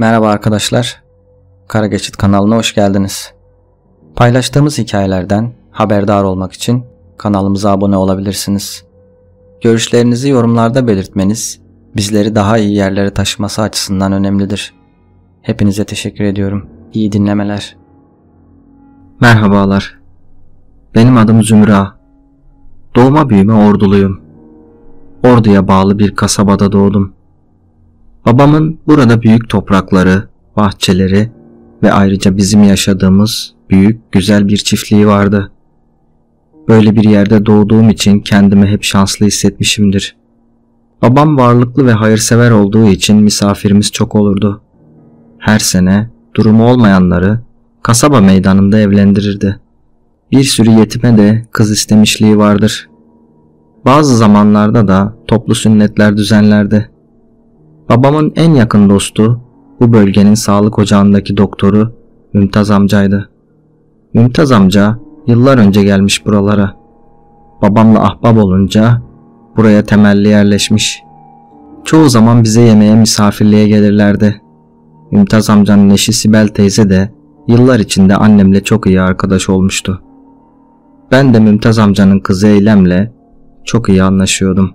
Merhaba arkadaşlar, Kara Geçit kanalına hoş geldiniz. Paylaştığımız hikayelerden haberdar olmak için kanalımıza abone olabilirsiniz. Görüşlerinizi yorumlarda belirtmeniz bizleri daha iyi yerlere taşıması açısından önemlidir. Hepinize teşekkür ediyorum. İyi dinlemeler. Merhabalar. Benim adım Zümra. Doğma büyüme Orduluyum. Ordu'ya bağlı bir kasabada doğdum. Babamın burada büyük toprakları, bahçeleri ve ayrıca bizim yaşadığımız büyük, güzel bir çiftliği vardı. Böyle bir yerde doğduğum için kendimi hep şanslı hissetmişimdir. Babam varlıklı ve hayırsever olduğu için misafirimiz çok olurdu. Her sene durumu olmayanları kasaba meydanında evlendirirdi. Bir sürü yetime de kız istemişliği vardır. Bazı zamanlarda da toplu sünnetler düzenlerdi. Babamın en yakın dostu bu bölgenin sağlık ocağındaki doktoru Mümtaz amcaydı. Mümtaz amca yıllar önce gelmiş buralara. Babamla ahbap olunca buraya temelli yerleşmiş. Çoğu zaman bize yemeğe misafirliğe gelirlerdi. Mümtaz amcanın eşi Sibel teyze de yıllar içinde annemle çok iyi arkadaş olmuştu. Ben de Mümtaz amcanın kızı Eylem'le çok iyi anlaşıyordum.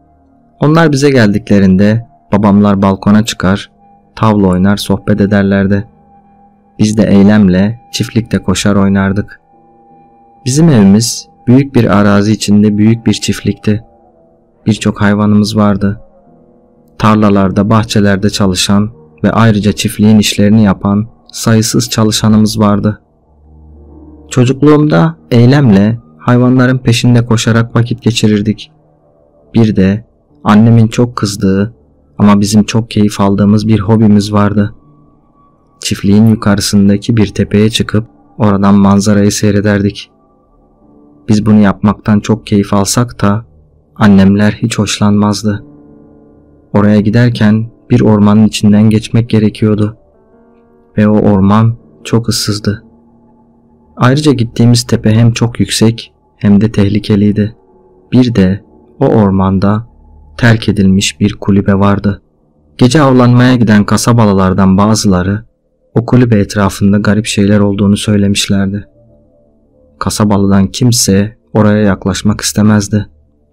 Onlar bize geldiklerinde babamlar balkona çıkar, tavla oynar, sohbet ederlerdi. Biz de Eylem'le çiftlikte koşar oynardık. Bizim evimiz büyük bir arazi içinde büyük bir çiftlikti. Birçok hayvanımız vardı. Tarlalarda, bahçelerde çalışan ve ayrıca çiftliğin işlerini yapan sayısız çalışanımız vardı. Çocukluğumda Eylem'le hayvanların peşinde koşarak vakit geçirirdik. Bir de annemin çok kızdığı ama bizim çok keyif aldığımız bir hobimiz vardı. Çiftliğin yukarısındaki bir tepeye çıkıp oradan manzarayı seyrederdik. Biz bunu yapmaktan çok keyif alsak da annemler hiç hoşlanmazdı. Oraya giderken bir ormanın içinden geçmek gerekiyordu ve o orman çok ıssızdı. Ayrıca gittiğimiz tepe hem çok yüksek hem de tehlikeliydi. Bir de o ormanda terk edilmiş bir kulübe vardı. Gece avlanmaya giden kasabalılardan bazıları o kulübe etrafında garip şeyler olduğunu söylemişlerdi. Kasabalıdan kimse oraya yaklaşmak istemezdi.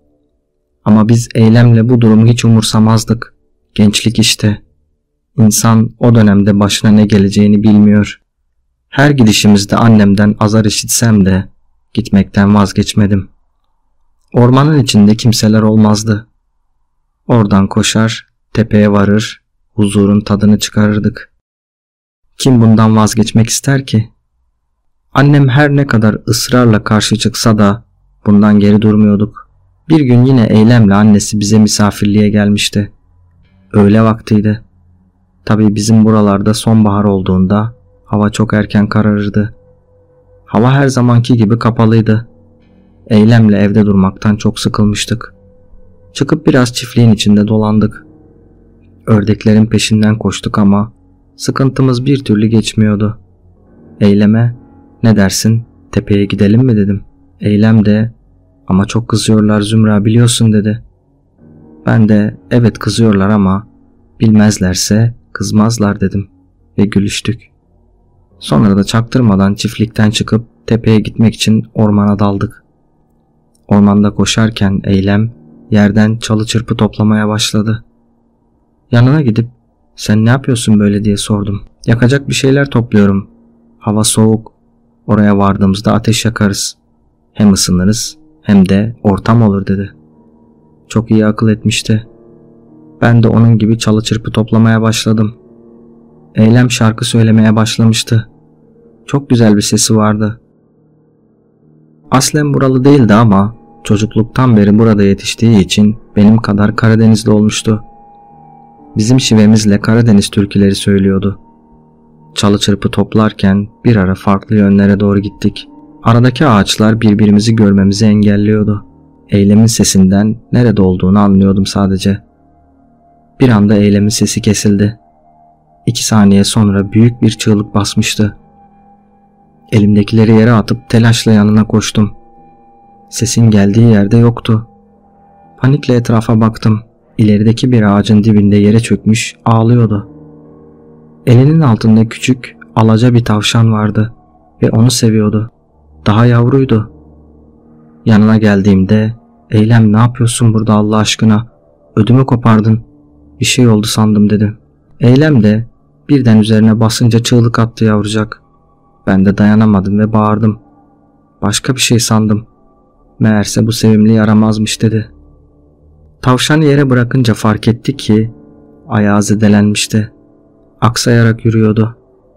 Ama biz Eylem'le bu durumu hiç umursamazdık. Gençlik işte. İnsan o dönemde başına ne geleceğini bilmiyor. Her gidişimizde annemden azar işitsem de gitmekten vazgeçmedim. Ormanın içinde kimseler olmazdı. Oradan koşar, tepeye varır, huzurun tadını çıkarırdık. Kim bundan vazgeçmek ister ki? Annem her ne kadar ısrarla karşı çıksa da bundan geri durmuyorduk. Bir gün yine Eylem'le annesi bize misafirliğe gelmişti. Öğle vaktiydi. Tabii bizim buralarda sonbahar olduğunda hava çok erken kararırdı. Hava her zamanki gibi kapalıydı. Eylem'le evde durmaktan çok sıkılmıştık. Çıkıp biraz çiftliğin içinde dolandık. Ördeklerin peşinden koştuk ama sıkıntımız bir türlü geçmiyordu. Eylem'e "Ne dersin, tepeye gidelim mi?" dedim. Eylem de "Ama çok kızıyorlar Zümra, biliyorsun" dedi. Ben de "Evet, kızıyorlar ama bilmezlerse kızmazlar" dedim ve gülüştük. Sonra da çaktırmadan çiftlikten çıkıp tepeye gitmek için ormana daldık. Ormanda koşarken Eylem yerden çalı çırpı toplamaya başladı. Yanına gidip "Sen ne yapıyorsun böyle?" diye sordum. "Yakacak bir şeyler topluyorum. Hava soğuk. Oraya vardığımızda ateş yakarız. Hem ısınırız hem de ortam olur" dedi. Çok iyi akıl etmişti. Ben de onun gibi çalı çırpı toplamaya başladım. Eylem şarkı söylemeye başlamıştı. Çok güzel bir sesi vardı. Aslen buralı değildi ama çocukluktan beri burada yetiştiği için benim kadar Karadenizli olmuştu. Bizim şivemizle Karadeniz türküleri söylüyordu. Çalı çırpı toplarken bir ara farklı yönlere doğru gittik. Aradaki ağaçlar birbirimizi görmemizi engelliyordu. Eylem'in sesinden nerede olduğunu anlıyordum sadece. Bir anda Eylem'in sesi kesildi. 2 saniye sonra büyük bir çığlık basmıştı. Elimdekileri yere atıp telaşla yanına koştum. Sesin geldiği yerde yoktu. Panikle etrafa baktım. İlerideki bir ağacın dibinde yere çökmüş ağlıyordu. Elinin altında küçük, alaca bir tavşan vardı ve onu seviyordu. Daha yavruydu. Yanına geldiğimde, "Eylem, ne yapıyorsun burada Allah aşkına? Ödümü kopardın. Bir şey oldu sandım," dedi. Eylem de birden üzerine basınca çığlık attı yavrucak. Ben de dayanamadım ve bağırdım. "Başka bir şey sandım. Meğerse bu sevimli yaramazmış," dedi. Tavşanı yere bırakınca fark etti ki ayağı zedelenmişti. Aksayarak yürüyordu.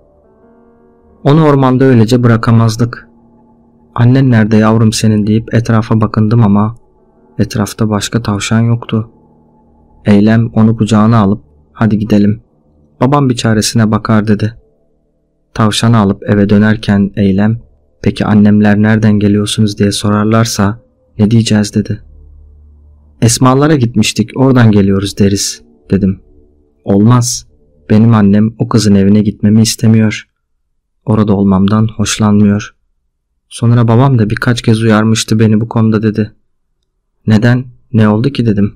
Onu ormanda öylece bırakamazdık. "Annen nerede yavrum senin?" deyip etrafa bakındım ama etrafta başka tavşan yoktu. Eylem onu kucağına alıp "Hadi gidelim. Babam bir çaresine bakar," dedi. Tavşanı alıp eve dönerken Eylem, "Peki annemler nereden geliyorsunuz diye sorarlarsa ne diyeceğiz?" dedi. "Esmalara gitmiştik, oradan geliyoruz deriz," dedim. "Olmaz. Benim annem o kızın evine gitmemi istemiyor. Orada olmamdan hoşlanmıyor. Sonra babam da birkaç kez uyarmıştı beni bu konuda," dedi. "Neden? Ne oldu ki?" dedim.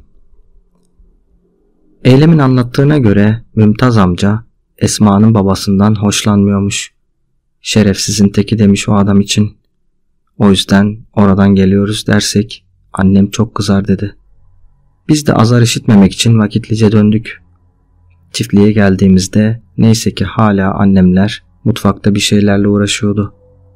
Eylem'in anlattığına göre Mümtaz amca Esma'nın babasından hoşlanmıyormuş. "Şerefsizin teki," demiş o adam için. "O yüzden oradan geliyoruz dersek annem çok kızar," dedi. Biz de azar işitmemek için vakitlice döndük. Çiftliğe geldiğimizde neyse ki hala annemler mutfakta bir şeylerle uğraşıyordu.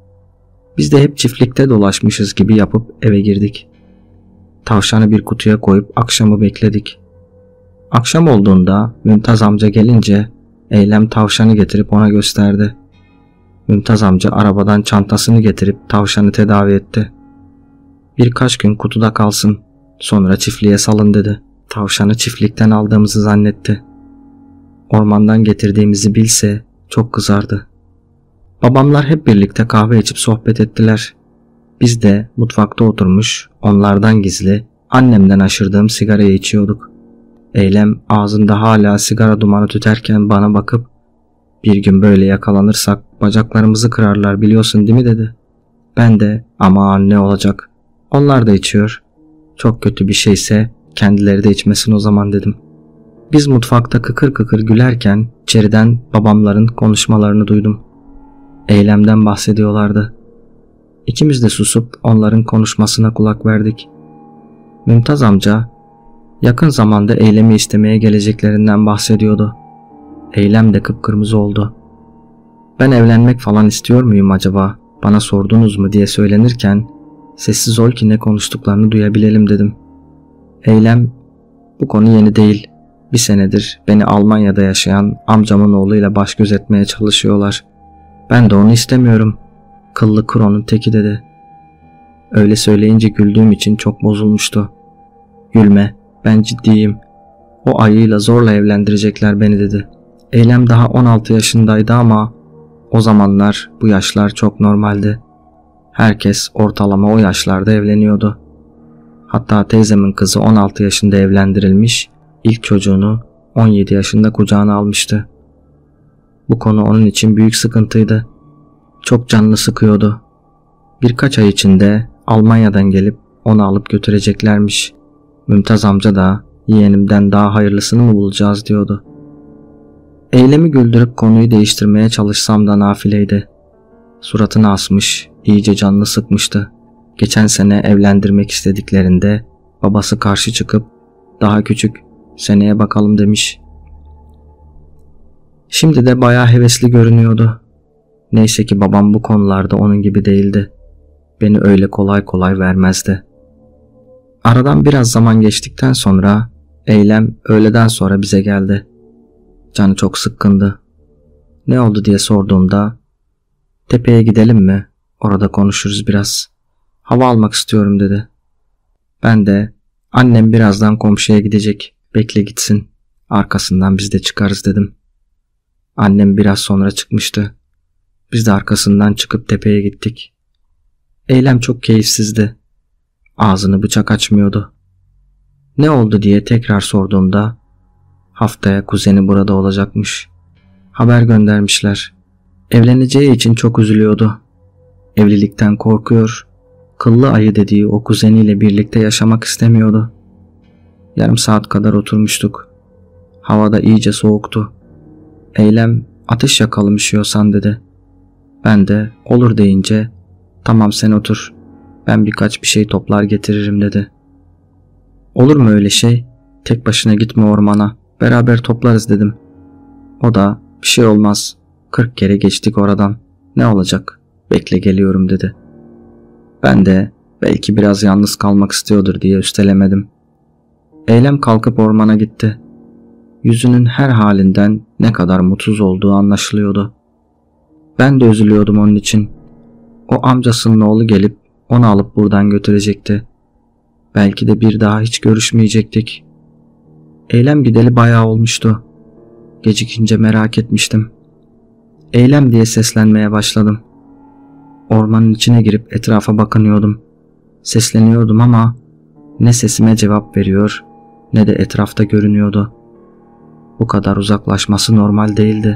Biz de hep çiftlikte dolaşmışız gibi yapıp eve girdik. Tavşanı bir kutuya koyup akşamı bekledik. Akşam olduğunda Mümtaz amca gelince Eylem tavşanı getirip ona gösterdi. Mümtaz amca arabadan çantasını getirip tavşanı tedavi etti. "Birkaç gün kutuda kalsın, sonra çiftliğe salın," dedi. Tavşanı çiftlikten aldığımızı zannetti. Ormandan getirdiğimizi bilse çok kızardı. Babamlar hep birlikte kahve içip sohbet ettiler. Biz de mutfakta oturmuş onlardan gizli annemden aşırdığım sigarayı içiyorduk. Eylem ağzında hala sigara dumanı tüterken bana bakıp "Bir gün böyle yakalanırsak bacaklarımızı kırarlar biliyorsun değil mi?" dedi. Ben de "Aman ne olacak? Onlar da içiyor. Çok kötü bir şeyse kendileri de içmesin o zaman," dedim. Biz mutfakta kıkır kıkır gülerken içeriden babamların konuşmalarını duydum. Eylemden bahsediyorlardı. İkimiz de susup onların konuşmasına kulak verdik. Mümtaz amca yakın zamanda Eylem'i istemeye geleceklerinden bahsediyordu. Eylem de kıpkırmızı oldu. "Ben evlenmek falan istiyor muyum acaba? Bana sordunuz mu?" diye söylenirken sessiz ol ki ne konuştuklarını duyabilelim dedim. Eylem, "Bu konu yeni değil. Bir senedir beni Almanya'da yaşayan amcamın oğluyla baş göz etmeye çalışıyorlar. Ben de onu istemiyorum. Kıllı kronun teki," dedi. Öyle söyleyince güldüğüm için çok bozulmuştu. "Gülme, ben ciddiyim. O ayıyla zorla evlendirecekler beni," dedi. Eylem daha 16 yaşındaydı ama o zamanlar bu yaşlar çok normaldi. Herkes ortalama o yaşlarda evleniyordu. Hatta teyzemin kızı 16 yaşında evlendirilmiş, ilk çocuğunu 17 yaşında kucağına almıştı. Bu konu onun için büyük sıkıntıydı. Çok canını sıkıyordu. Birkaç ay içinde Almanya'dan gelip onu alıp götüreceklermiş. Mümtaz amca da "Yeğenimden daha hayırlısını mı bulacağız?" diyordu. Eylemi güldürüp konuyu değiştirmeye çalışsam da nafileydi. Suratını asmış, iyice canını sıkmıştı. Geçen sene evlendirmek istediklerinde babası karşı çıkıp "Daha küçük, seneye bakalım," demiş. Şimdi de bayağı hevesli görünüyordu. Neyse ki babam bu konularda onun gibi değildi. Beni öyle kolay kolay vermezdi. Aradan biraz zaman geçtikten sonra Eylem öğleden sonra bize geldi. Canı çok sıkkındı. "Ne oldu?" diye sorduğumda "Tepeye gidelim mi? Orada konuşuruz biraz. Hava almak istiyorum," dedi. Ben de "Annem birazdan komşuya gidecek. Bekle gitsin. Arkasından biz de çıkarız," dedim. Annem biraz sonra çıkmıştı. Biz de arkasından çıkıp tepeye gittik. Eylem çok keyifsizdi. Ağzını bıçak açmıyordu. "Ne oldu?" diye tekrar sorduğumda haftaya kuzeni burada olacakmış. Haber göndermişler. Evleneceği için çok üzülüyordu. Evlilikten korkuyor. Kıllı ayı dediği o kuzeniyle birlikte yaşamak istemiyordu. Yarım saat kadar oturmuştuk. Havada iyice soğuktu. Eylem Ateş yakalım üşüyorsan dedi. Ben de olur deyince tamam sen otur, ben birkaç bir şey toplar getiririm dedi. Olur mu öyle şey? Tek başına gitme ormana, beraber toplarız dedim. O da bir şey olmaz, 40 kere geçtik oradan, ne olacak, bekle geliyorum dedi. Ben de belki biraz yalnız kalmak istiyordur diye üstelemedim. Eylem kalkıp ormana gitti. Yüzünün her halinden ne kadar mutsuz olduğu anlaşılıyordu. Ben de üzülüyordum onun için. O amcasının oğlu gelip onu alıp buradan götürecekti. Belki de bir daha hiç görüşmeyecektik. Eylem gideli bayağı olmuştu. Gecikince merak etmiştim. Eylem diye seslenmeye başladım. Ormanın içine girip etrafa bakınıyordum. Sesleniyordum ama ne sesime cevap veriyor ne de etrafta görünüyordu. Bu kadar uzaklaşması normal değildi.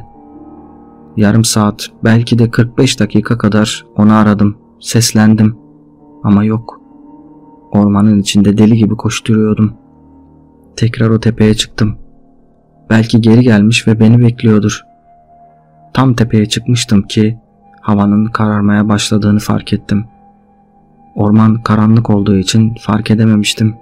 Yarım saat, belki de 45 dakika kadar onu aradım, seslendim ama yok. Ormanın içinde deli gibi koşturuyordum. Tekrar o tepeye çıktım. Belki geri gelmiş ve beni bekliyordur. Tam tepeye çıkmıştım ki havanın kararmaya başladığını fark ettim. Orman karanlık olduğu için fark edememiştim.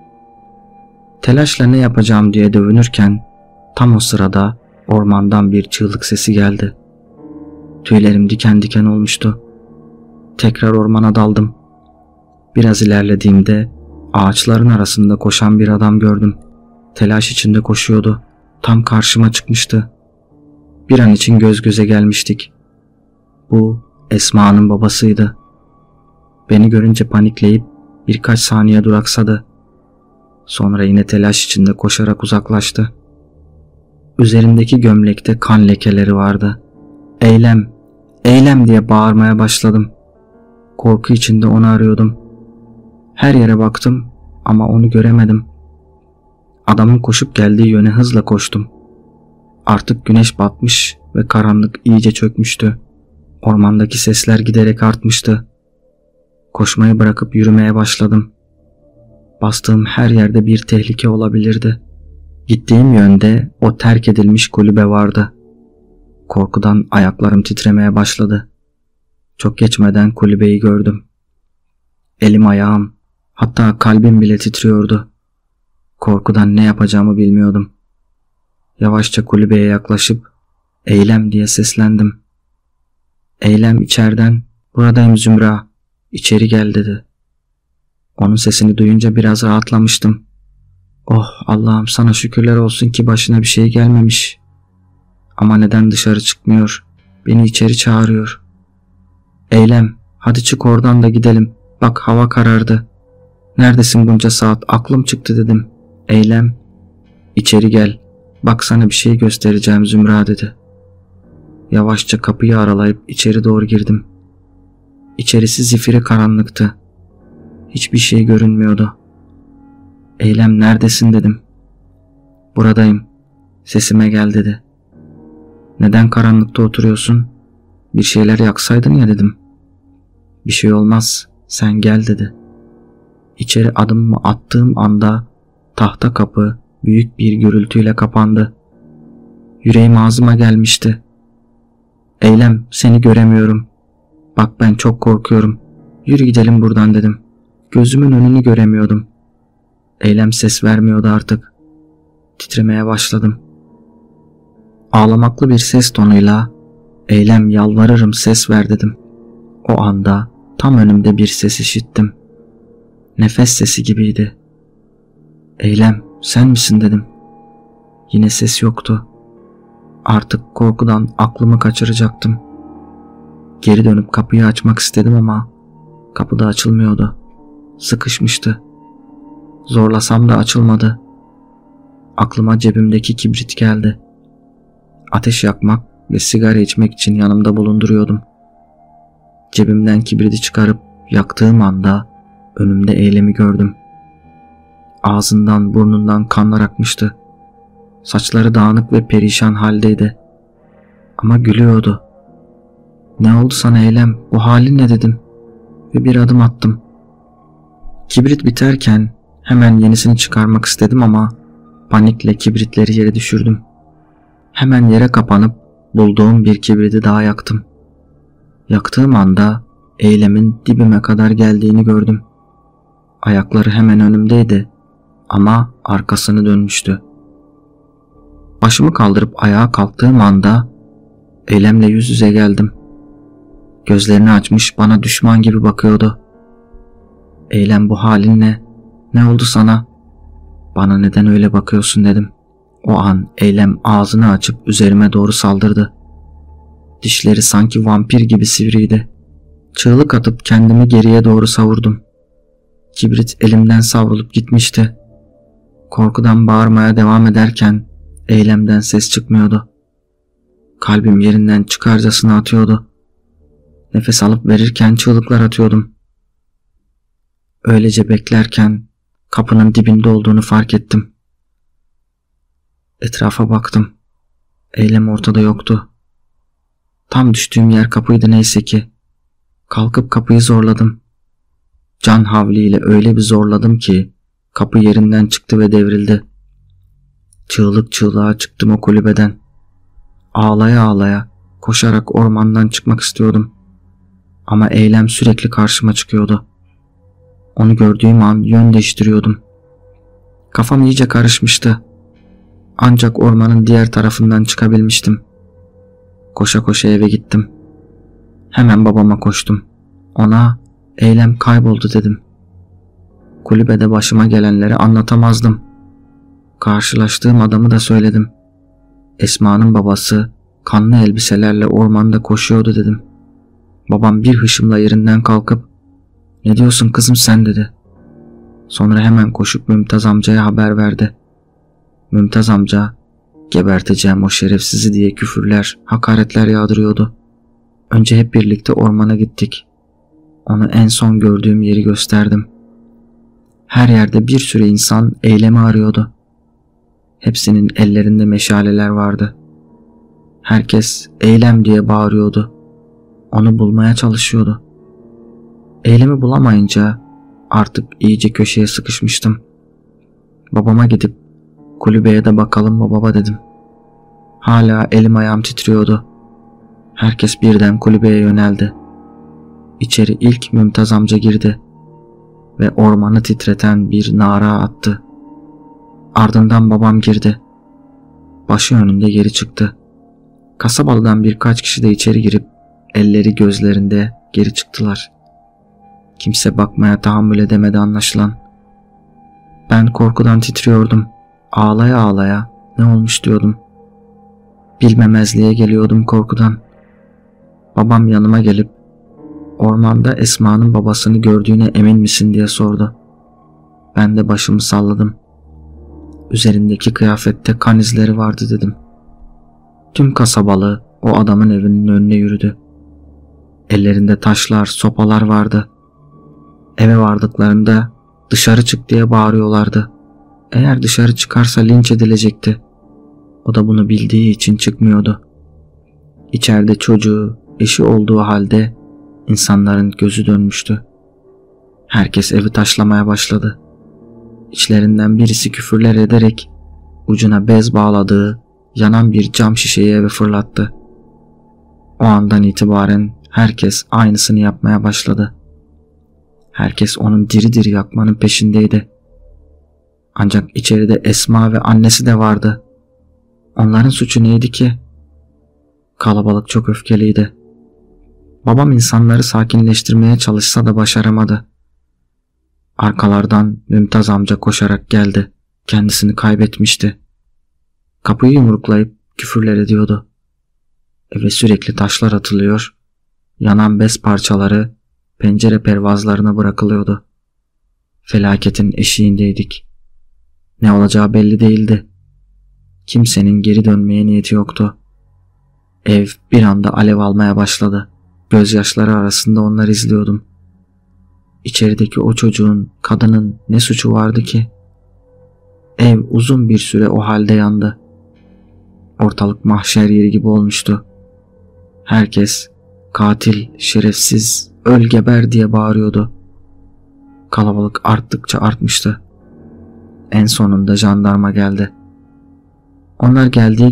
Telaşla ne yapacağım diye dövünürken tam o sırada ormandan bir çığlık sesi geldi. Tüylerim diken diken olmuştu. Tekrar ormana daldım. Biraz ilerlediğimde ağaçların arasında koşan bir adam gördüm. Telaş içinde koşuyordu. Tam karşıma çıkmıştı. Bir an için göz göze gelmiştik. Bu Esma'nın babasıydı. Beni görünce panikleyip birkaç saniye duraksadı. Sonra yine telaş içinde koşarak uzaklaştı. Üzerindeki gömlekte kan lekeleri vardı. Eylem, Eylem diye bağırmaya başladım. Korku içinde onu arıyordum. Her yere baktım ama onu göremedim. Adamın koşup geldiği yöne hızla koştum. Artık güneş batmış ve karanlık iyice çökmüştü. Ormandaki sesler giderek artmıştı. Koşmayı bırakıp yürümeye başladım. Bastığım her yerde bir tehlike olabilirdi. Gittiğim yönde o terk edilmiş kulübe vardı. Korkudan ayaklarım titremeye başladı. Çok geçmeden kulübeyi gördüm. Elim ayağım, hatta kalbim bile titriyordu. Korkudan ne yapacağımı bilmiyordum. Yavaşça kulübeye yaklaşıp Eylem diye seslendim. Eylem içeriden buradayım Zümra, içeri gel dedi. Onun sesini duyunca biraz rahatlamıştım. Oh Allah'ım sana şükürler olsun ki başına bir şey gelmemiş. Ama neden dışarı çıkmıyor? Beni içeri çağırıyor. Eylem hadi çık oradan da gidelim. Bak hava karardı. Neredesin bunca saat? Aklım çıktı dedim. Eylem içeri gel. Bak sana bir şey göstereceğim Zümra dedi. Yavaşça kapıyı aralayıp içeri doğru girdim. İçerisi zifiri karanlıktı. Hiçbir şey görünmüyordu. Eylem neredesin dedim. Buradayım. Sesime gel dedi. Neden karanlıkta oturuyorsun? Bir şeyler yaksaydın ya dedim. Bir şey olmaz. Sen gel dedi. İçeri adımımı attığım anda tahta kapı büyük bir gürültüyle kapandı. Yüreğim ağzıma gelmişti. Eylem seni göremiyorum. Bak ben çok korkuyorum. Yürü gidelim buradan dedim. Gözümün önünü göremiyordum. Eylem ses vermiyordu artık. Titremeye başladım. Ağlamaklı bir ses tonuyla Eylem yalvarırım ses ver dedim. O anda tam önümde bir ses işittim. Nefes sesi gibiydi. Eylem sen misin dedim. Yine ses yoktu. Artık korkudan aklımı kaçıracaktım. Geri dönüp kapıyı açmak istedim ama kapı da açılmıyordu. Sıkışmıştı. Zorlasam da açılmadı. Aklıma cebimdeki kibrit geldi. Ateş yakmak ve sigara içmek için yanımda bulunduruyordum. Cebimden kibriti çıkarıp yaktığım anda önümde Eylem'i gördüm. Ağzından burnundan kanlar akmıştı. Saçları dağınık ve perişan haldeydi. Ama gülüyordu. Ne oldu sana Eylem? Bu halin ne dedim. Ve bir adım attım. Kibrit biterken hemen yenisini çıkarmak istedim ama panikle kibritleri yere düşürdüm. Hemen yere kapanıp bulduğum bir kibriti daha yaktım. Yaktığım anda Eylem'in dibime kadar geldiğini gördüm. Ayakları hemen önümdeydi ama arkasını dönmüştü. Başımı kaldırıp ayağa kalktığım anda Eylem'le yüz yüze geldim. Gözlerini açmış bana düşman gibi bakıyordu. Eylem, bu halin ne? Ne oldu sana? Bana neden öyle bakıyorsun dedim. O an Eylem ağzını açıp üzerime doğru saldırdı. Dişleri sanki vampir gibi sivriydi. Çığlık atıp kendimi geriye doğru savurdum. Kibrit elimden savrulup gitmişti. Korkudan bağırmaya devam ederken Eylem'den ses çıkmıyordu. Kalbim yerinden çıkarcasına atıyordu. Nefes alıp verirken çığlıklar atıyordum. Öylece beklerken kapının dibinde olduğunu fark ettim. Etrafa baktım. Eylem ortada yoktu. Tam düştüğüm yer kapıydı neyse ki. Kalkıp kapıyı zorladım. Can havliyle öyle bir zorladım ki kapı yerinden çıktı ve devrildi. Çığlık çığlığa çıktım o kulübeden. Ağlaya ağlaya koşarak ormandan çıkmak istiyordum. Ama Eylem sürekli karşıma çıkıyordu. Onu gördüğüm an yön değiştiriyordum. Kafam iyice karışmıştı. Ancak ormanın diğer tarafından çıkabilmiştim. Koşa koşa eve gittim. Hemen babama koştum. Ona Eylem kayboldu dedim. Kulübede başıma gelenleri anlatamazdım. Karşılaştığım adamı da söyledim. Esma'nın babası kanlı elbiselerle ormanda koşuyordu dedim. Babam bir hışımla yerinden kalkıp "Ne diyorsun kızım sen?" dedi. Sonra hemen koşup Mümtaz amcaya haber verdi. Mümtaz amca "Geberteceğim o şerefsizi" diye küfürler, hakaretler yağdırıyordu. Önce hep birlikte ormana gittik. Onu en son gördüğüm yeri gösterdim. Her yerde bir sürü insan Eylem'i arıyordu. Hepsinin ellerinde meşaleler vardı. Herkes Eylem diye bağırıyordu. Onu bulmaya çalışıyordu. Eylem'i bulamayınca artık iyice köşeye sıkışmıştım. Babama gidip "Kulübeye de bakalım mı baba?" dedim. Hala elim ayağım titriyordu. Herkes birden kulübeye yöneldi. İçeri ilk Mümtaz amca girdi ve ormanı titreten bir nara attı. Ardından babam girdi. Başı önünde geri çıktı. Kasabalıdan birkaç kişi de içeri girip elleri gözlerinde geri çıktılar. Kimse bakmaya tahammül edemedi anlaşılan. Ben korkudan titriyordum. Ağlaya ağlaya "Ne olmuş?" diyordum. Bilmemezliğe geliyordum korkudan. Babam yanıma gelip "Ormanda Esma'nın babasını gördüğüne emin misin?" diye sordu. Ben de başımı salladım. "Üzerindeki kıyafette kan izleri vardı" dedim. Tüm kasabalı o adamın evinin önüne yürüdü. Ellerinde taşlar, sopalar vardı. Eve vardıklarında "Dışarı çık" diye bağırıyorlardı. Eğer dışarı çıkarsa linç edilecekti. O da bunu bildiği için çıkmıyordu. İçeride çocuğu, eşi olduğu halde insanların gözü dönmüştü. Herkes evi taşlamaya başladı. İçlerinden birisi küfürler ederek ucuna bez bağladığı yanan bir cam şişeyi eve fırlattı. O andan itibaren herkes aynısını yapmaya başladı. Herkes onun diri diri yakmanın peşindeydi. Ancak içeride Esma ve annesi de vardı. Onların suçu neydi ki? Kalabalık çok öfkeliydi. Babam insanları sakinleştirmeye çalışsa da başaramadı. Arkalardan Mümtaz amca koşarak geldi. Kendisini kaybetmişti. Kapıyı yumruklayıp küfürler ediyordu. Eve sürekli taşlar atılıyor, yanan bez parçaları pencere pervazlarına bırakılıyordu. Felaketin eşiğindeydik. Ne olacağı belli değildi. Kimsenin geri dönmeye niyeti yoktu. Ev bir anda alev almaya başladı. Gözyaşları arasında onları izliyordum. İçerideki o çocuğun, kadının ne suçu vardı ki? Ev uzun bir süre o halde yandı. Ortalık mahşer yeri gibi olmuştu. Herkes "Katil, şerefsiz, öl geber" diye bağırıyordu. Kalabalık arttıkça artmıştı. En sonunda jandarma geldi. Onlar geldiği gibi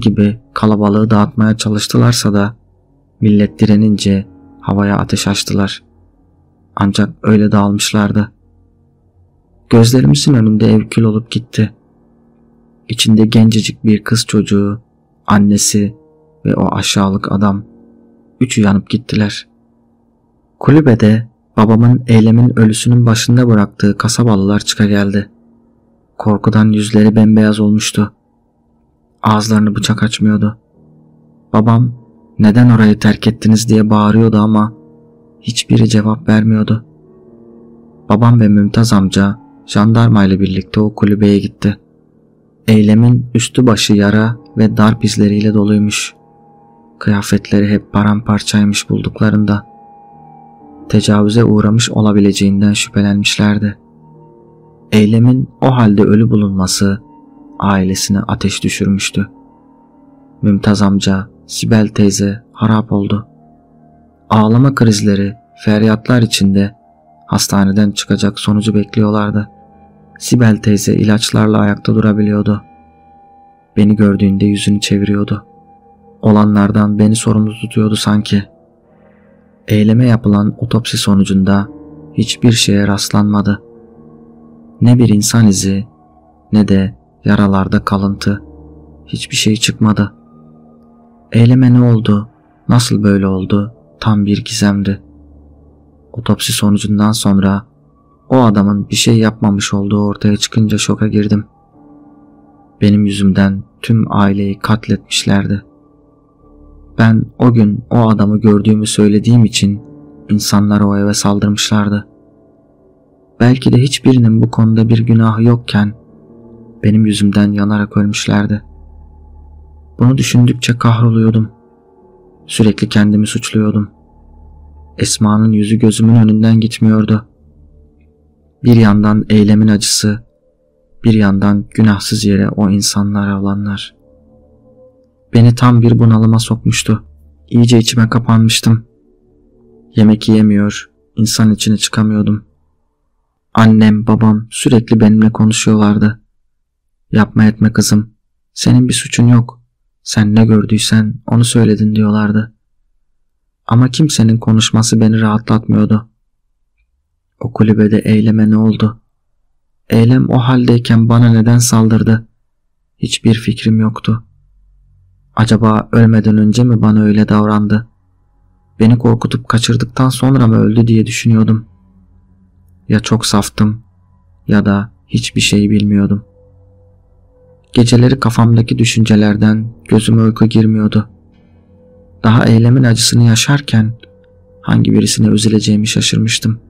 Kalabalığı dağıtmaya çalıştılarsa da millet direnince havaya ateş açtılar. Ancak öyle dağılmışlardı. Gözlerimizin önünde ev kül olup gitti. İçinde gencecik bir kız çocuğu, annesi ve o aşağılık adam. Üçü yanıp gittiler. Kulübede babamın Eylem'in ölüsünün başında bıraktığı kasabalılar çıkageldi. Korkudan yüzleri bembeyaz olmuştu. Ağızlarını bıçak açmıyordu. Babam neden orayı terk ettiniz diye bağırıyordu ama hiçbiri cevap vermiyordu. Babam ve Mümtaz amca jandarmayla birlikte o kulübeye gitti. Eylem'in üstü başı yara ve darp izleriyle doluymuş. Kıyafetleri hep paramparçaymış bulduklarında. Tecavüze uğramış olabileceğinden şüphelenmişlerdi. Eylem'in o halde ölü bulunması ailesine ateş düşürmüştü. Mümtaz amca, Sibel teyze harap oldu. Ağlama krizleri, feryatlar içinde hastaneden çıkacak sonucu bekliyorlardı. Sibel teyze ilaçlarla ayakta durabiliyordu. Beni gördüğünde yüzünü çeviriyordu. Olanlardan beni sorumlu tutuyordu sanki. Eyleme yapılan otopsi sonucunda hiçbir şeye rastlanmadı. Ne bir insan izi ne de yaralarda kalıntı. Hiçbir şey çıkmadı. Eyleme ne oldu, nasıl böyle oldu tam bir gizemdi. Otopsi sonucundan sonra o adamın bir şey yapmamış olduğu ortaya çıkınca şoka girdim. Benim yüzümden tüm aileyi katletmişlerdi. Ben o gün o adamı gördüğümü söylediğim için insanlar o eve saldırmışlardı. Belki de hiçbirinin bu konuda bir günahı yokken benim yüzümden yanarak ölmüşlerdi. Bunu düşündükçe kahroluyordum. Sürekli kendimi suçluyordum. Esma'nın yüzü gözümün önünden gitmiyordu. Bir yandan Eylemin acısı, bir yandan günahsız yere o insanlara olanlar. Beni tam bir bunalıma sokmuştu. İyice içime kapanmıştım. Yemek yiyemiyor, insan içine çıkamıyordum. Annem, babam sürekli benimle konuşuyorlardı. Yapma etme kızım, senin bir suçun yok. Sen ne gördüysen onu söyledin diyorlardı. Ama kimsenin konuşması beni rahatlatmıyordu. O kulübede Eylem'e ne oldu? Eylem o haldeyken bana neden saldırdı? Hiçbir fikrim yoktu. Acaba ölmeden önce mi bana öyle davrandı? Beni korkutup kaçırdıktan sonra mı öldü diye düşünüyordum. Ya çok saftım ya da hiçbir şey bilmiyordum. Geceleri kafamdaki düşüncelerden gözüme uyku girmiyordu. Daha Eylemin acısını yaşarken hangi birisine üzüleceğimi şaşırmıştım.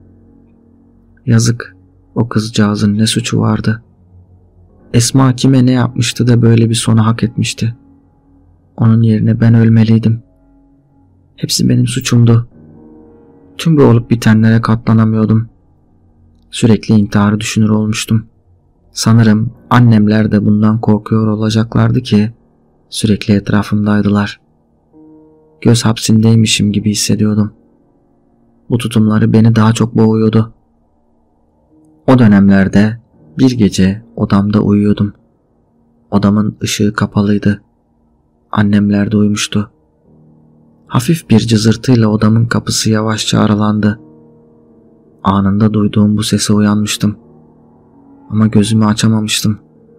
Yazık, o kızcağızın ne suçu vardı? Esma kime ne yapmıştı da böyle bir sonu hak etmişti? Onun yerine ben ölmeliydim. Hepsi benim suçumdu. Tüm bu olup bitenlere katlanamıyordum. Sürekli intiharı düşünür olmuştum. Sanırım annemler de bundan korkuyor olacaklardı ki sürekli etrafımdaydılar. Göz hapsindeymişim gibi hissediyordum. Bu tutumları beni daha çok boğuyordu. O dönemlerde bir gece odamda uyuyordum. Odamın ışığı kapalıydı. Annemler de uyumuştu. Hafif bir cızırtıyla odamın kapısı yavaşça aralandı. Anında duyduğum bu sese uyanmıştım. Ama gözümü açamamıştım.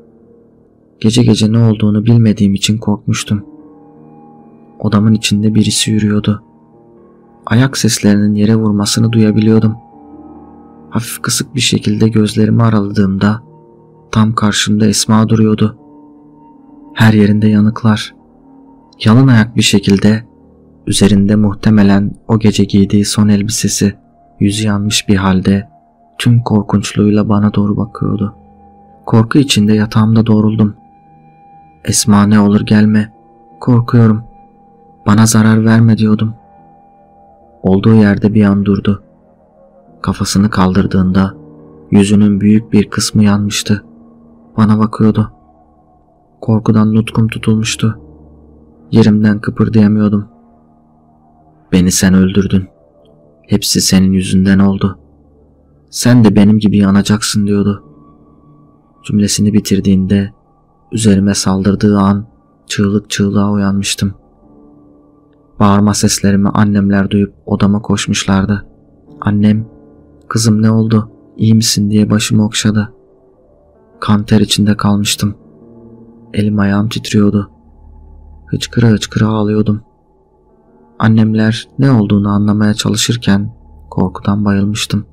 Gece gece ne olduğunu bilmediğim için korkmuştum. Odamın içinde birisi yürüyordu. Ayak seslerinin yere vurmasını duyabiliyordum. Hafif kısık bir şekilde gözlerimi araladığımda tam karşımda Esma duruyordu. Her yerinde yanıklar. Yalın ayak bir şekilde üzerinde muhtemelen o gece giydiği son elbisesi, yüzü yanmış bir halde tüm korkunçluğuyla bana doğru bakıyordu. Korku içinde yatağımda doğruldum. Esma ne olur gelme, korkuyorum, bana zarar verme diyordum. Olduğu yerde bir an durdu. Kafasını kaldırdığında yüzünün büyük bir kısmı yanmıştı. Bana bakıyordu. Korkudan nutkum tutulmuştu. Yerimden kıpırdayamıyordum. Beni sen öldürdün. Hepsi senin yüzünden oldu. Sen de benim gibi yanacaksın diyordu. Cümlesini bitirdiğinde üzerime saldırdığı an çığlık çığlığa uyanmıştım. Bağırma seslerimi annemler duyup odama koşmuşlardı. Annem, "Kızım ne oldu, iyi misin?" diye başımı okşadı. Kan ter içinde kalmıştım. Elim ayağım titriyordu. Hıçkıra hıçkıra ağlıyordum. Annemler ne olduğunu anlamaya çalışırken korkudan bayılmıştım.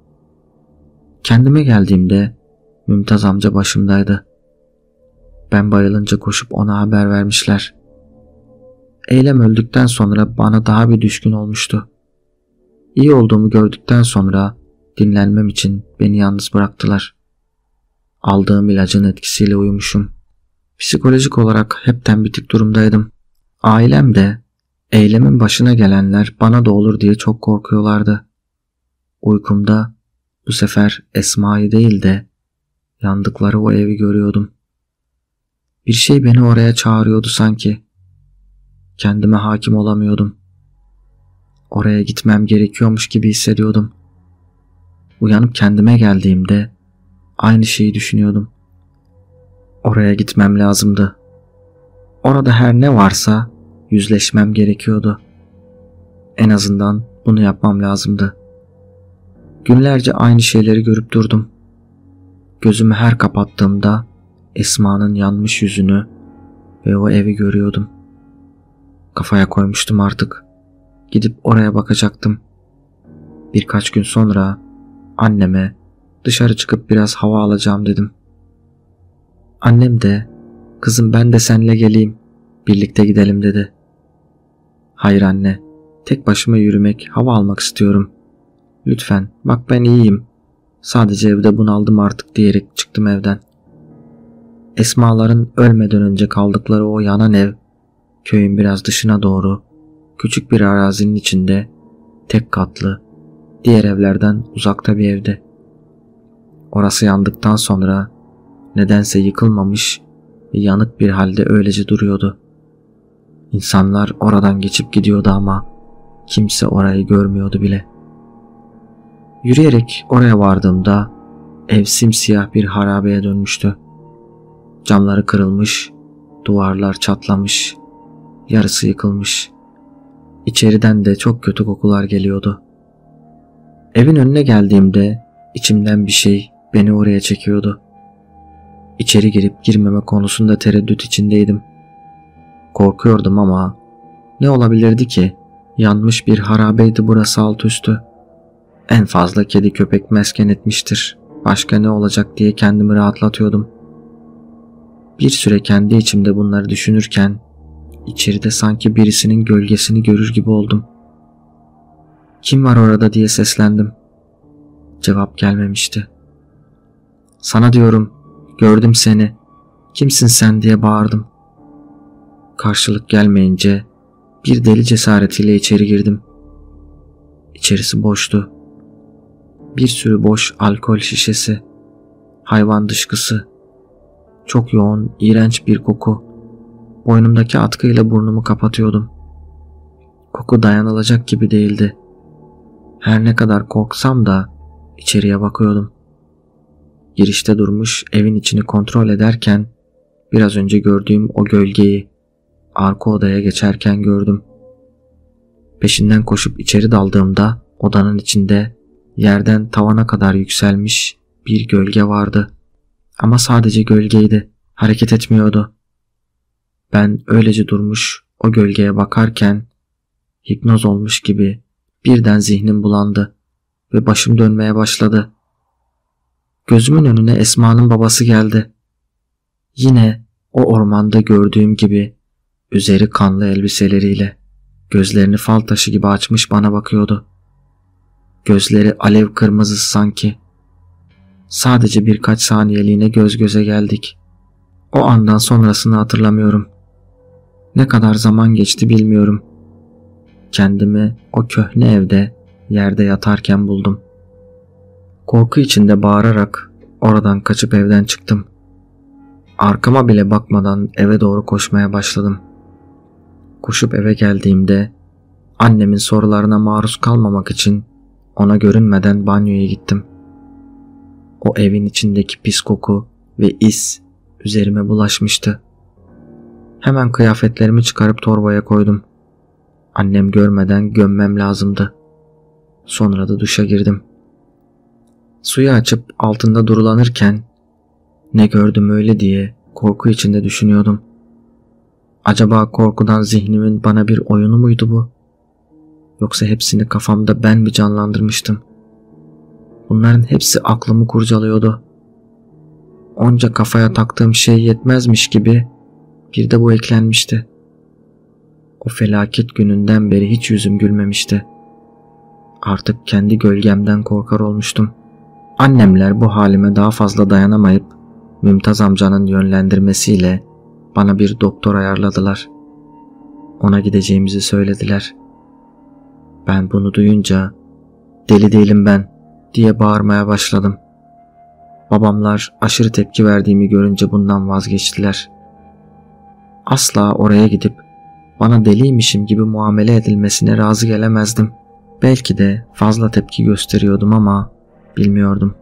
Kendime geldiğimde Mümtaz amca başımdaydı. Ben bayılınca koşup ona haber vermişler. Eylem öldükten sonra bana daha bir düşkün olmuştu. İyi olduğumu gördükten sonra dinlenmem için beni yalnız bıraktılar. Aldığım ilacın etkisiyle uyumuşum. Psikolojik olarak hepten bitik durumdaydım. Ailem de eylemin başına gelenler bana da olur diye çok korkuyorlardı. Uykumda bu sefer Esma'yı değil de yandıkları o evi görüyordum. Bir şey beni oraya çağırıyordu sanki. Kendime hakim olamıyordum. Oraya gitmem gerekiyormuş gibi hissediyordum. Uyanıp kendime geldiğimde aynı şeyi düşünüyordum. Oraya gitmem lazımdı. Orada her ne varsa yüzleşmem gerekiyordu. En azından bunu yapmam lazımdı. Günlerce aynı şeyleri görüp durdum. Gözümü her kapattığımda Esma'nın yanmış yüzünü ve o evi görüyordum. Kafaya koymuştum artık. Gidip oraya bakacaktım. Birkaç gün sonra anneme dışarı çıkıp biraz hava alacağım dedim. Annem de, "Kızım ben de seninle geleyim, birlikte gidelim," dedi. "Hayır anne, tek başıma yürümek, hava almak istiyorum. Lütfen, bak ben iyiyim. Sadece evde bunaldım artık," diyerek çıktım evden. Esmaların ölmeden önce kaldıkları o yanan ev, köyün biraz dışına doğru, küçük bir arazinin içinde, tek katlı, diğer evlerden uzakta bir evdi. Orası yandıktan sonra nedense yıkılmamış ve yanık bir halde öylece duruyordu. İnsanlar oradan geçip gidiyordu ama kimse orayı görmüyordu bile. Yürüyerek oraya vardığımda ev simsiyah bir harabeye dönmüştü. Camları kırılmış, duvarlar çatlamış, yarısı yıkılmış. İçeriden de çok kötü kokular geliyordu. Evin önüne geldiğimde içimden bir şey beni oraya çekiyordu. İçeri girip girmeme konusunda tereddüt içindeydim. Korkuyordum ama ne olabilirdi ki? Yanmış bir harabeydi burası alt üstü. En fazla kedi köpek mesken etmiştir. Başka ne olacak diye kendimi rahatlatıyordum. Bir süre kendi içimde bunları düşünürken içeride sanki birisinin gölgesini görür gibi oldum. "Kim var orada?" diye seslendim. Cevap gelmemişti. "Sana diyorum, gördüm seni. Kimsin sen?" diye bağırdım. Karşılık gelmeyince bir deli cesaretiyle içeri girdim. İçerisi boştu. Bir sürü boş alkol şişesi, hayvan dışkısı, çok yoğun, iğrenç bir koku. Boynumdaki atkıyla burnumu kapatıyordum. Koku dayanılacak gibi değildi. Her ne kadar korksam da içeriye bakıyordum. Girişte durmuş evin içini kontrol ederken biraz önce gördüğüm o gölgeyi arka odaya geçerken gördüm. Peşinden koşup içeri daldığımda odanın içinde yerden tavana kadar yükselmiş bir gölge vardı. Ama sadece gölgeydi, hareket etmiyordu. Ben öylece durmuş o gölgeye bakarken hipnoz olmuş gibi birden zihnim bulandı ve başım dönmeye başladı. Gözümün önüne Esma'nın babası geldi. Yine o ormanda gördüğüm gibi üzeri kanlı elbiseleriyle, gözlerini fal taşı gibi açmış bana bakıyordu. Gözleri alev kırmızısı sanki. Sadece birkaç saniyeliğine göz göze geldik. O andan sonrasını hatırlamıyorum. Ne kadar zaman geçti bilmiyorum. Kendimi o köhne evde yerde yatarken buldum. Korku içinde bağırarak oradan kaçıp evden çıktım. Arkama bile bakmadan eve doğru koşmaya başladım. Koşup eve geldiğimde annemin sorularına maruz kalmamak için ona görünmeden banyoya gittim. O evin içindeki pis koku ve is üzerime bulaşmıştı. Hemen kıyafetlerimi çıkarıp torbaya koydum. Annem görmeden gömmem lazımdı. Sonra da duşa girdim. Suyu açıp altında durulanırken ne gördüm öyle diye korku içinde düşünüyordum. Acaba korkudan zihnimin bana bir oyunu muydu bu? Yoksa hepsini kafamda ben mi canlandırmıştım? Bunların hepsi aklımı kurcalıyordu. Onca kafaya taktığım şey yetmezmiş gibi bir de bu eklenmişti. O felaket gününden beri hiç yüzüm gülmemişti. Artık kendi gölgemden korkar olmuştum. Annemler bu halime daha fazla dayanamayıp Mümtaz amcanın yönlendirmesiyle bana bir doktor ayarladılar. Ona gideceğimizi söylediler. Ben bunu duyunca "Deli değilim ben" diye bağırmaya başladım. Babamlar aşırı tepki verdiğimi görünce bundan vazgeçtiler. Asla oraya gidip bana deliymişim gibi muamele edilmesine razı gelemezdim. Belki de fazla tepki gösteriyordum ama bilmiyordum.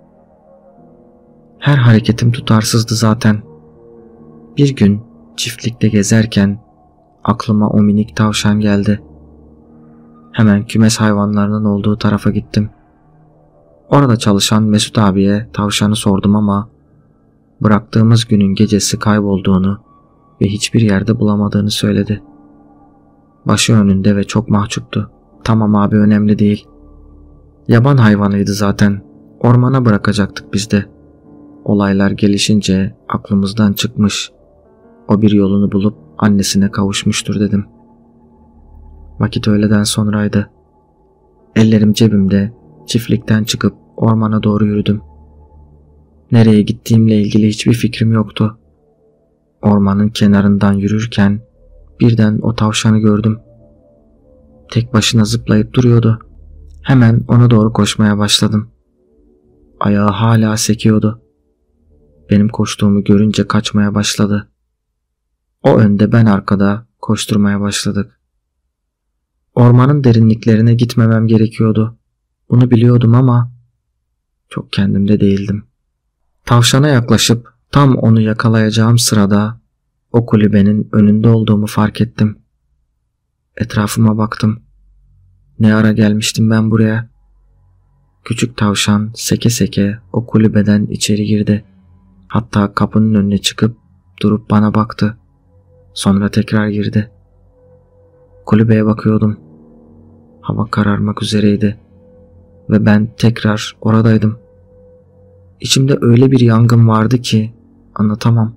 Her hareketim tutarsızdı zaten. Bir gün çiftlikte gezerken aklıma o minik tavşan geldi. Hemen kümes hayvanlarının olduğu tarafa gittim. Orada çalışan Mesut abiye tavşanı sordum ama bıraktığımız günün gecesi kaybolduğunu ve hiçbir yerde bulamadığını söyledi. Başı önünde ve çok mahcuptu. "Tamam abi, önemli değil. Yaban hayvanıydı zaten. Ormana bırakacaktık biz de. Olaylar gelişince aklımızdan çıkmış. O bir yolunu bulup annesine kavuşmuştur" dedim. Vakit öğleden sonraydı. Ellerim cebimde çiftlikten çıkıp ormana doğru yürüdüm. Nereye gittiğimle ilgili hiçbir fikrim yoktu. Ormanın kenarından yürürken birden o tavşanı gördüm. Tek başına zıplayıp duruyordu. Hemen ona doğru koşmaya başladım. Ayağı hala sekiyordu. Benim koştuğumu görünce kaçmaya başladı. O önde, ben arkada koşturmaya başladık. Ormanın derinliklerine gitmemem gerekiyordu. Bunu biliyordum ama çok kendimde değildim. Tavşana yaklaşıp tam onu yakalayacağım sırada o kulübenin önünde olduğumu fark ettim. Etrafıma baktım. Ne ara gelmiştim ben buraya? Küçük tavşan seke seke o kulübeden içeri girdi. Hatta kapının önüne çıkıp durup bana baktı. Sonra tekrar girdi. Kulübeye bakıyordum. Hava kararmak üzereydi ve ben tekrar oradaydım. İçimde öyle bir yangın vardı ki anlatamam.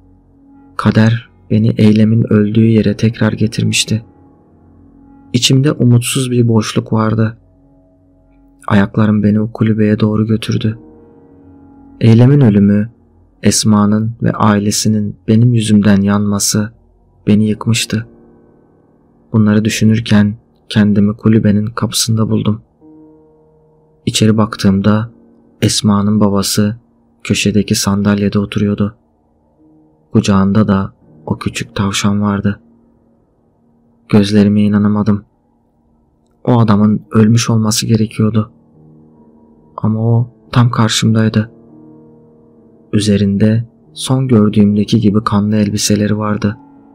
Kader beni eylemin öldüğü yere tekrar getirmişti. İçimde umutsuz bir boşluk vardı. Ayaklarım beni o kulübeye doğru götürdü. Eylemin ölümü, Esma'nın ve ailesinin benim yüzümden yanması beni yıkmıştı. Bunları düşünürken kendimi kulübenin kapısında buldum. İçeri baktığımda Esma'nın babası köşedeki sandalyede oturuyordu. Kucağında da o küçük tavşan vardı. Gözlerime inanamadım. O adamın ölmüş olması gerekiyordu. Ama o tam karşımdaydı. Üzerinde son gördüğümdeki gibi kanlı elbiseleri vardı.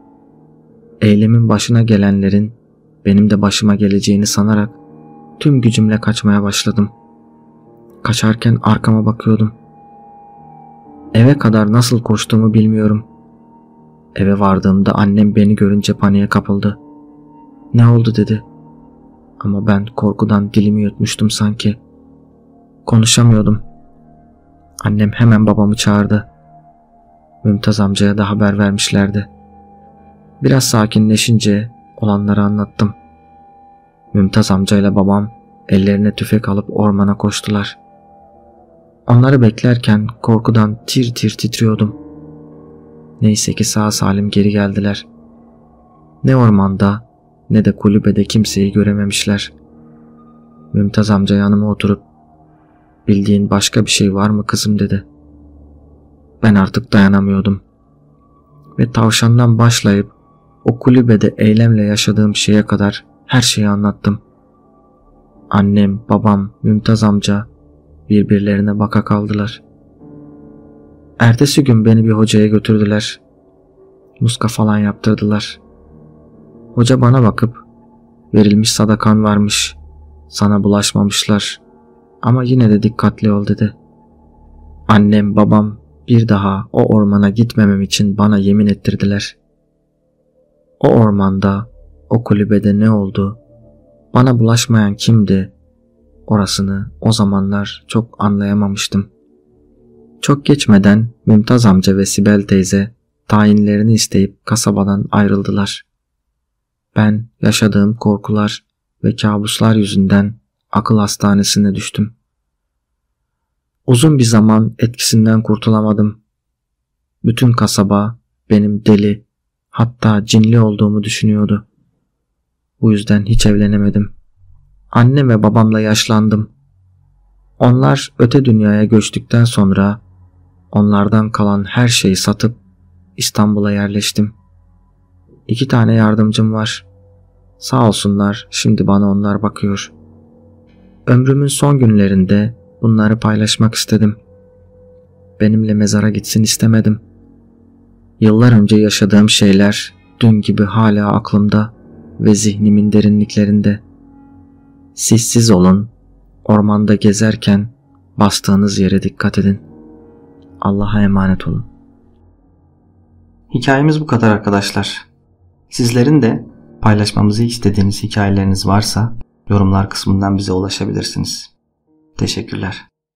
Eylemin başına gelenlerin benim de başıma geleceğini sanarak tüm gücümle kaçmaya başladım. Kaçarken arkama bakıyordum. Eve kadar nasıl koştuğumu bilmiyorum. Eve vardığımda annem beni görünce paniğe kapıldı. "Ne oldu?" dedi. Ama ben korkudan dilimi yutmuştum sanki. Konuşamıyordum. Annem hemen babamı çağırdı. Mümtaz amcaya da haber vermişlerdi. Biraz sakinleşince olanları anlattım. Mümtaz amcayla babam ellerine tüfek alıp ormana koştular. Onları beklerken korkudan tir tir titriyordum. Neyse ki sağ salim geri geldiler. Ne ormanda ne de kulübede kimseyi görememişler. Mümtaz amca yanıma oturup "Bildiğin başka bir şey var mı kızım?" dedi. Ben artık dayanamıyordum. Ve tavşandan başlayıp o kulübede eylemle yaşadığım şeye kadar her şeyi anlattım. Annem, babam, Mümtaz amca birbirlerine baka kaldılar. Ertesi gün beni bir hocaya götürdüler. muska falan yaptırdılar. Hoca bana bakıp verilmiş sadakan varmış, sana bulaşmamışlar ama yine de dikkatli ol dedi. Annem babam bir daha o ormana gitmemem için bana yemin ettirdiler. O ormanda, o kulübede ne oldu, bana bulaşmayan kimdi, orasını o zamanlar çok anlayamamıştım. Çok geçmeden Mümtaz amca ve Sibel teyze tayinlerini isteyip kasabadan ayrıldılar. Ben yaşadığım korkular ve kabuslar yüzünden akıl hastanesine düştüm. Uzun bir zaman etkisinden kurtulamadım. Bütün kasaba benim deli, hatta cinli olduğumu düşünüyordu. Bu yüzden hiç evlenemedim. Annem ve babamla yaşlandım. Onlar öte dünyaya göçtükten sonra onlardan kalan her şeyi satıp İstanbul'a yerleştim. 2 tane yardımcım var. Sağ olsunlar, şimdi bana onlar bakıyor. Ömrümün son günlerinde bunları paylaşmak istedim. Benimle mezara gitsin istemedim. Yıllar önce yaşadığım şeyler dün gibi hala aklımda ve zihnimin derinliklerinde. Siz olun, ormanda gezerken bastığınız yere dikkat edin. Allah'a emanet olun. Hikayemiz bu kadar arkadaşlar. Sizlerin de paylaşmamızı istediğiniz hikayeleriniz varsa yorumlar kısmından bize ulaşabilirsiniz. Teşekkürler.